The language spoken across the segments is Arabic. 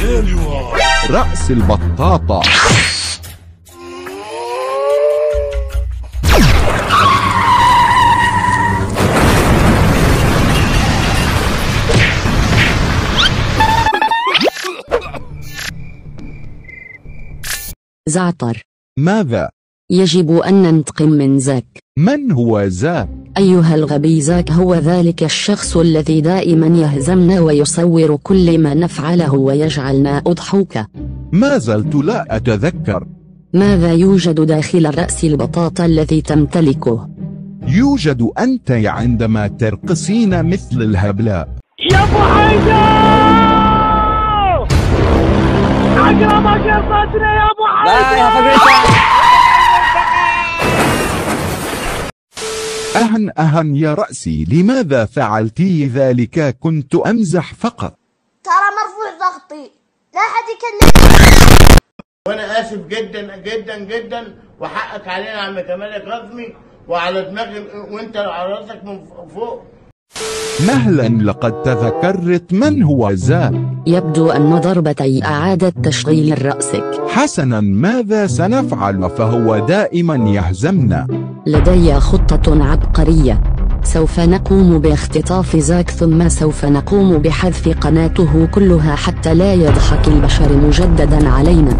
رأس البطاطا. زعتر. ماذا؟ يجب أن ننتقم من زاك. من هو زاك؟ أيها الغبي، زاك هو ذلك الشخص الذي دائما يهزمنا ويصور كل ما نفعله ويجعلنا أضحوكة. ما زلت لا أتذكر. ماذا يوجد داخل رأس البطاطا الذي تمتلكه؟ يوجد أنت عندما ترقصين مثل الهبلاء. يا أبو حيدر! عقربك قرصتنا يا أبو حيدر! أهن يا رأسي، لماذا فعلتي ذلك؟ كنت أمزح فقط. ترى مرفوع ضغطي، لا أحد يكلمني. وأنا آسف جدا جدا جدا، وحقك علينا يا عم كمال القاسمي، وعلى دماغي وأنت على راسك من فوق. مهلا، لقد تذكرت من هو زاك. يبدو أن ضربتي أعادت تشغيل رأسك. حسنا، ماذا سنفعل؟ فهو دائما يهزمنا. لدي خطة عبقرية. سوف نقوم باختطاف زاك، ثم سوف نقوم بحذف قناته كلها حتى لا يضحك البشر مجددا علينا.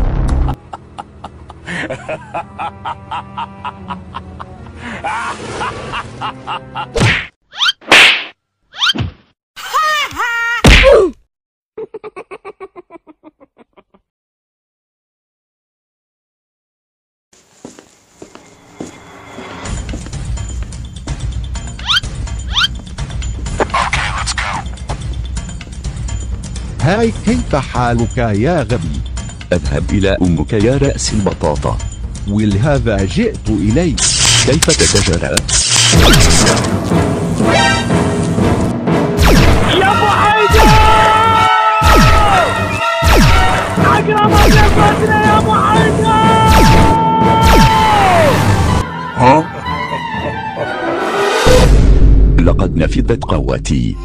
هاي، كيف حالك يا غبي؟ اذهب إلى أمك يا رأس البطاطا. ولهذا جئت إليك. كيف تتجرأ؟ يا أبو حيدر! عقربك قرصتنا يا أبو حيدر! لقد نفذت قوتي.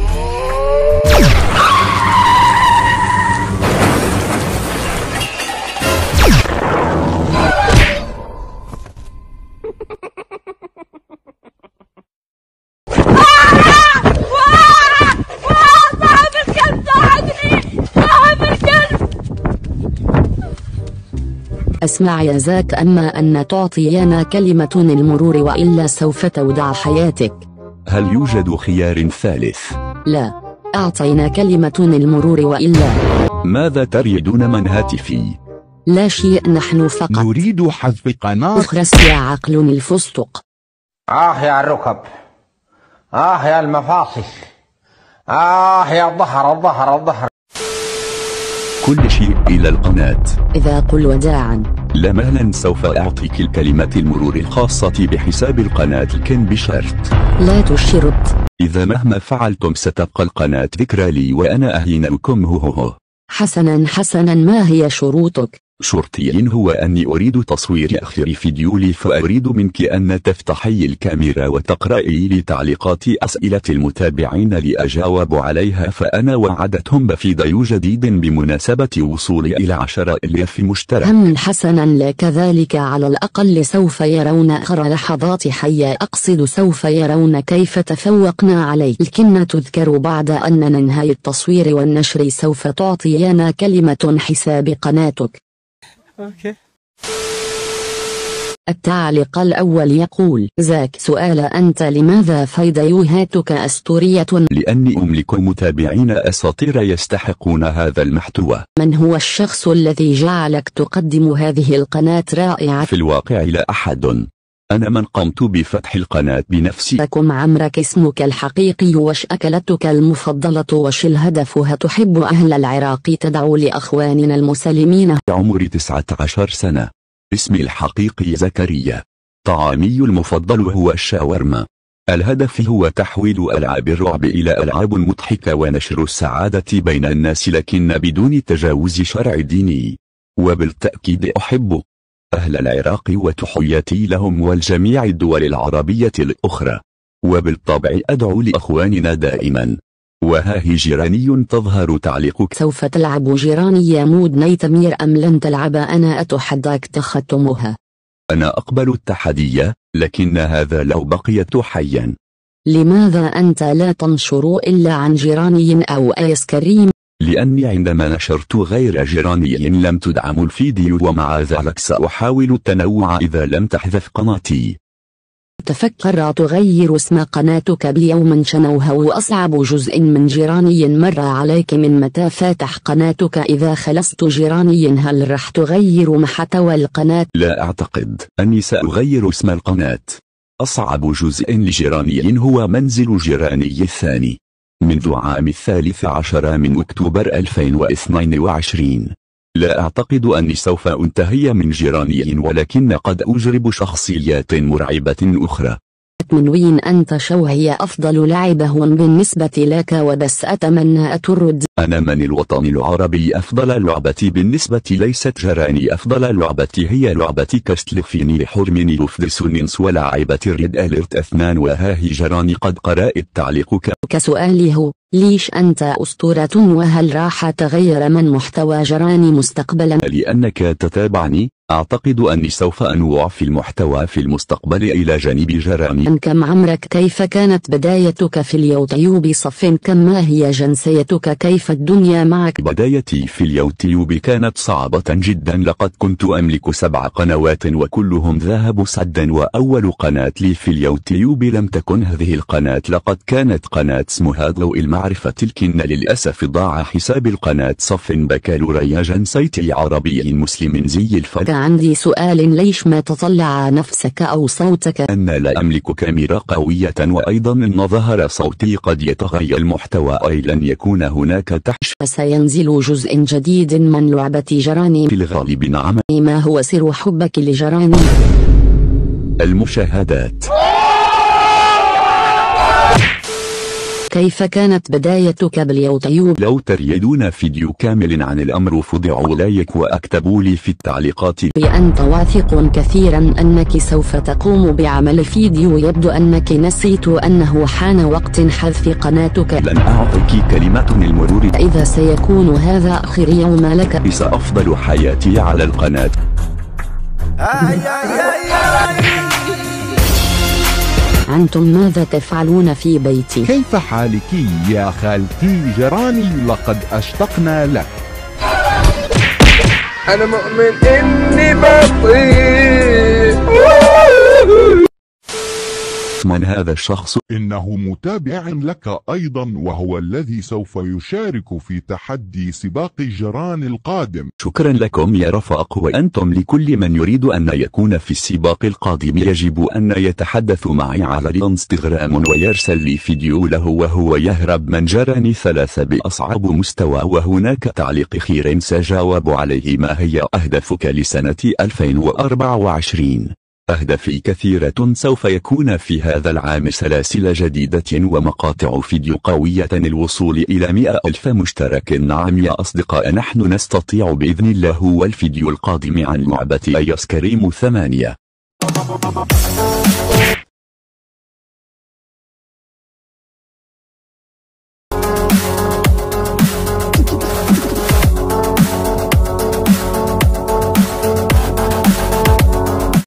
اسمع يا زاك، أما أن تعطينا كلمة المرور وإلا سوف تودع حياتك. هل يوجد خيار ثالث؟ لا، أعطينا كلمة المرور وإلا. ماذا تريدون من هاتفي؟ لا شيء، نحن فقط نريد حذف قناة. أخرس يا عقل الفستق. يا الركب، يا المفاصل، يا الظهر. كل شيء إلى القناة. إذا قل وداعا. لا، مهلا، سوف أعطيك الكلمة المرور الخاصة بحساب القناة، لكن بشرط لا تشرط. إذا مهما فعلتم ستبقى القناة ذكرى لي وأنا أهينكم. حسنا، ما هي شروطك؟ شرطي هو أني أريد تصوير آخر فيديو لي، فأريد منك أن تفتحي الكاميرا وتقرأي لي تعليقات أسئلة المتابعين لأجاوب عليها، فأنا وعدتهم بفيديو جديد بمناسبة وصولي إلى 10,000 مشترك. حسنا، لا كذلك على الأقل سوف يرون آخر لحظات حية، أقصد سوف يرون كيف تفوقنا عليه. لكن تذكر بعد أن ننهي التصوير والنشر سوف تعطينا كلمة حساب قناتك. التعليق الأول يقول: زاك، سؤال، أنت لماذا فيديوهاتك أسطورية؟ لأني أملك متابعين أساطير يستحقون هذا المحتوى. من هو الشخص الذي جعلك تقدم هذه القناة رائعة؟ في الواقع لا أحد، أنا من قمت بفتح القناة بنفسي. كم عمرك؟ اسمك الحقيقي؟ وش أكلتك المفضلة؟ وش الهدف؟ هتحب أهل العراق؟ تدعو لأخواننا المسلمين؟ عمري 19 سنة. اسمي الحقيقي زكريا. طعامي المفضل هو الشاورما. الهدف هو تحويل ألعاب الرعب إلى ألعاب مضحكة ونشر السعادة بين الناس، لكن بدون تجاوز شرع ديني. وبالتأكيد أحب أهل العراق وتحياتي لهم والجميع الدول العربية الأخرى. وبالطبع أدعو لأخواننا دائما. وها هي جيراني تظهر تعليقك. سوف تلعب جيراني يا مود نيتمير أم لن تلعب؟ أنا أتحداك تختمها. أنا أقبل التحدي، لكن هذا لو بقيت حيا. لماذا أنت لا تنشر إلا عن جيراني أو آيس كريم؟ لأني عندما نشرت غير جيراني لم تدعم الفيديو، ومع ذلك سأحاول التنوع إذا لم تحذف قناتي. تفكر تغير اسم قناتك بيوم شنوه وأصعب جزء من جيراني مر عليك من متى فاتح قناتك؟ إذا خلصت جيراني هل رح تغير محتوى القناة؟ لا أعتقد أني سأغير اسم القناة. أصعب جزء لجيراني هو منزل جيراني الثاني منذ عام 13 من أكتوبر 2022. لا أعتقد أني سوف أنتهي من جيراني، ولكن قد أجرب شخصيات مرعبة أخرى. من وين أنت؟ شو هي أفضل لعبة بالنسبة لك؟ وبس أتمنى ترد. أنا من الوطن العربي. أفضل لعبة بالنسبة ليست جيراني، أفضل لعبة هي لعبة كاستلفيني حرمني لفدسونينس ولعبة ريد أليرت 2. وها هي جيراني قد قرأت تعليقك. كسؤالي هو ليش أنت أسطورة؟ وهل راح تغير من محتوى جيراني مستقبلا؟ لأنك تتابعني، أعتقد أني سوف أنوع في المحتوى في المستقبل إلى جانب جيراني. كم عمرك؟ كيف كانت بدايتك في اليوتيوب؟ كم؟ ما هي جنسيتك؟ كيف الدنيا معك؟ بدايتي في اليوتيوب كانت صعبة جدا. لقد كنت أملك 7 قنوات وكلهم ذهبوا سدا، وأول قناة لي في اليوتيوب لم تكن هذه القناة، لقد كانت قناة اسمها ضوء المعرفة، لكن للأسف ضاع حساب القناة. بكالوريا جنسيتي عربي مسلم زي الفل. عندي سؤال، ليش ما تطلع نفسك أو صوتك؟ أنا لا أملك كاميرا قوية، وأيضا إن ظهر صوتي قد يتغير المحتوى أي لن يكون هناك تحش. سينزل جزء جديد من لعبة جيراني؟ في الغالب نعم. ما هو سر حبك لجيراني؟ المشاهدات. كيف كانت بدايتك باليوتيوب؟ لو تريدون فيديو كامل عن الأمر فضعوا لايك واكتبوا لي في التعليقات. أنت واثق كثيرا أنك سوف تقوم بعمل فيديو، يبدو أنك نسيت أنه حان وقت حذف قناتك. لن أعطيك كلمة المرور. إذا سيكون هذا آخر يوم لك، سأفضل حياتي على القناة. أنتم ماذا تفعلون في بيتي؟ كيف حالك يا خالتي جيراني؟ لقد أشتقنا لك. أنا مؤمن إني بطيء. من هذا الشخص؟ إنه متابع لك أيضا، وهو الذي سوف يشارك في تحدي سباق الجيران القادم. شكرا لكم يا رفاق، وأنتم لكل من يريد أن يكون في السباق القادم يجب أن يتحدث معي على الانستغرام ويرسل لي فيديو له وهو يهرب من جيراني 3 بأصعب مستوى، وهناك تعليق خير سأجاوب عليه. ما هي أهدافك لسنة 2024؟ أهدافي كثيرة. سوف يكون في هذا العام سلاسل جديدة ومقاطع فيديو قوية الوصول إلى 100,000 مشترك. نعم يا أصدقاء، نحن نستطيع بإذن الله. والفيديو القادم عن لعبة آيس كريم 8.